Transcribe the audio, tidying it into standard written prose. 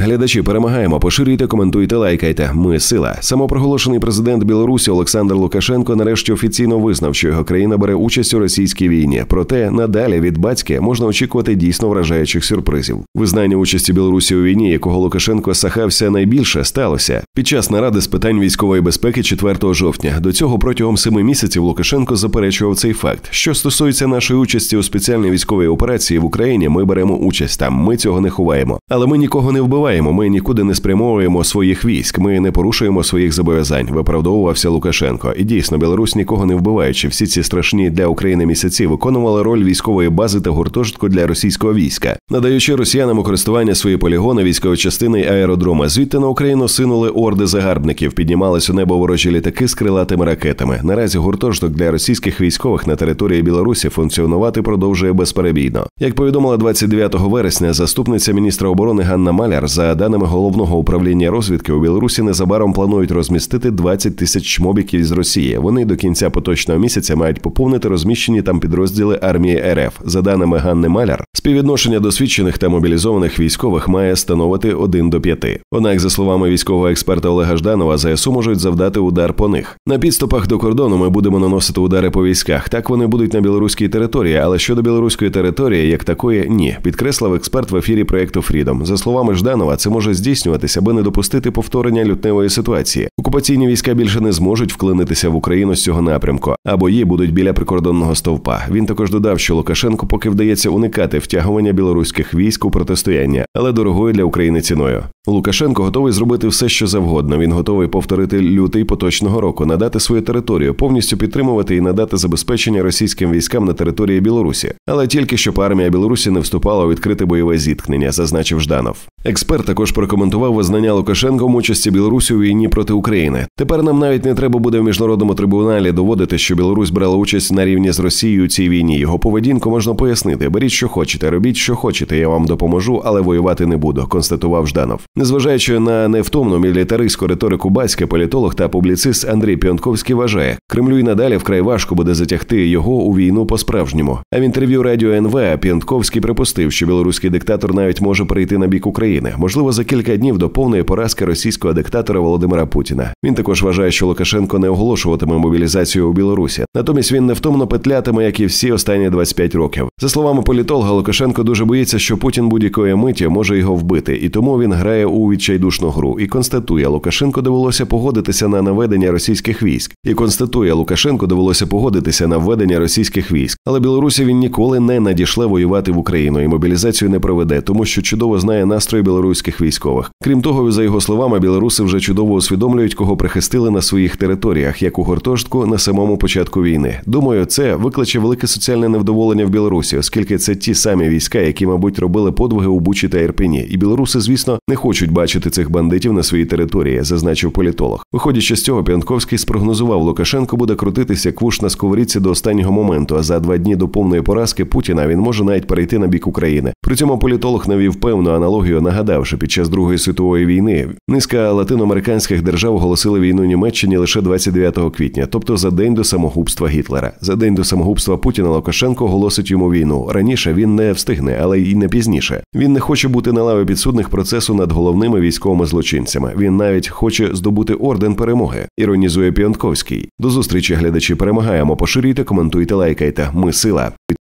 Глядачі, перемагаємо, поширюйте, коментуйте, лайкайте. Ми – сила. Самопроголошений президент Білорусі Олександр Лукашенко нарешті офіційно визнав, що його країна бере участь у російській війні. Проте надалі від батька можна очікувати дійсно вражаючих сюрпризів. Визнання участі Білорусі у війні, якого Лукашенко сахався найбільше, сталося під час наради з питань військової безпеки 4 жовтня. До цього протягом 7 місяців Лукашенко заперечував цей факт. Що стосується нашої участі у спеціальній військовій операції в Україні, ми беремо участь там, ми цього не ховаємо. Але ми нікого не вбиваємо, ми нікуди не спрямовуємо своїх військ, ми не порушуємо своїх зобов'язань, виправдовувався Лукашенко. І дійсно, Білорусь, нікого не вбиваючи, всі ці страшні для України місяці виконувала роль військової бази та гуртожитку для російського війська, надаючи росіянам у користування свої полігони, військові частини і аеродроми. Звідти на Україну синули орди загарбників, піднімались у небо ворожі літаки з крилатими ракетами. Наразі гуртожиток для російських військових на території Білорусі функціонувати продовжує безперебійно. Як повідомила 29 вересня заступниця міністра оборони Ганна Маляр, за даними Головного управління розвідки, у Білорусі незабаром планують розмістити 20 тисяч чмобіків із Росії. Вони до кінця поточного місяця мають поповнити розміщені там підрозділи армії РФ. За даними Ганни Маляр, співвідношення досвідчених та мобілізованих військових має становити 1 до 5. Однак, за словами військового експерта Олега Жданова, ЗСУ можуть завдати удар по них. На підступах до кордону ми будемо наносити удари по військах. Так вони будуть на білоруській території, але щодо білоруської території, як такої, ні, підкреслив експерт в ефірі проєкту Фрідом. За словами Жданова, це може здійснюватися, аби не допустити повторення лютневої ситуації. Окупаційні війська більше не зможуть вклинитися в Україну з цього напрямку, а бої будуть біля прикордонного стовпа. Він також додав, що Лукашенку поки вдається уникати втягування білоруських військ у протистояння, але дорогою для України ціною. Лукашенко готовий зробити все, що завгодно. Він готовий повторити лютий поточного року, надати свою територію, повністю підтримувати і надати забезпечення російським військам на території Білорусі. Але тільки щоб армія Білорусі не вступала у відкрите бойове зіткнення, зазначив Жданов. Експерт також прокоментував визнання Лукашенком участі Білорусі у війні проти України. Тепер нам навіть не треба буде в міжнародному трибуналі доводити, що Білорусь брала участь на рівні з Росією у цій війні. Його поведінку можна пояснити. Беріть, що хочете, робіть, що хочете, я вам допоможу, але воювати не буду, констатував Жданов. Незважаючи на невтомну мілітаристську риторику батька, політолог та публіцист Андрій Піонтковський вважає, Кремлю й надалі вкрай важко буде затягти його у війну по-справжньому. А в інтерв'ю радіо НВ Піонтковський припустив, що білоруський диктатор навіть може перейти на бік України. Можливо, за кілька днів до повної поразки російського диктатора Володимира Путіна. Він також вважає, що Лукашенко не оголошуватиме мобілізацію у Білорусі. Натомість він невтомно петлятиме, як і всі останні 25 років. За словами політолога, Лукашенко дуже боїться, що Путін будь-якої миті може його вбити, і тому він грає у відчайдушну гру. І констатує, Лукашенко довелося погодитися на наведення російських військ. Але Білорусі він ніколи не надішле воювати в Україну і мобілізацію не проведе, тому що чудово знає настрої білоруських військових. Крім того, за його словами, білоруси вже чудово усвідомлюють, кого прихистили на своїх територіях, як у гуртожитку на самому початку війни. Думаю, це викличе велике соціальне невдоволення в Білорусі, оскільки це ті самі війська, які, мабуть, робили подвиги у Бучі та Ірпені. І білоруси, звісно, не хочуть бачити цих бандитів на своїй території, зазначив політолог. Виходячи з цього, Піонтковський спрогнозував, Лукашенко буде крутитися як вуш на сковорідці до останнього моменту, а за 2 дні до повної поразки Путіна він може навіть перейти на бік України. При цьому політолог навів певну аналогію, нагадавши, під час Другої світової війни низка латиноамериканських держав оголосили війну Німеччині лише 29 квітня, тобто за день до самогубства Гітлера. За день до самогубства Путіна Лукашенко оголосить йому війну. Раніше він не встигне, але й не пізніше. Він не хоче бути на лаві підсудних процесу над головними військовими злочинцями. Він навіть хоче здобути орден перемоги, іронізує Піонтковський. До зустрічі, глядачі, перемагаємо. Поширюйте, коментуйте, лайкайте. Ми – сила.